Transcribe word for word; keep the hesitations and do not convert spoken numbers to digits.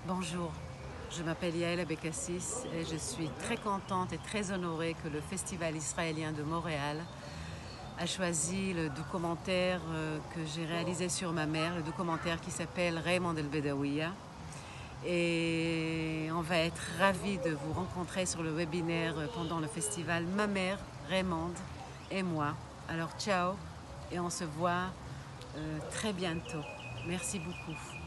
Bonjour, je m'appelle Yael Abekassis et je suis très contente et très honorée que le Festival israélien de Montréal a choisi le documentaire que j'ai réalisé sur ma mère, le documentaire qui s'appelle Raymond El Bedawiya. Et on va être ravis de vous rencontrer sur le webinaire pendant le festival, ma mère, Raymond et moi. Alors ciao et on se voit euh, très bientôt. Merci beaucoup.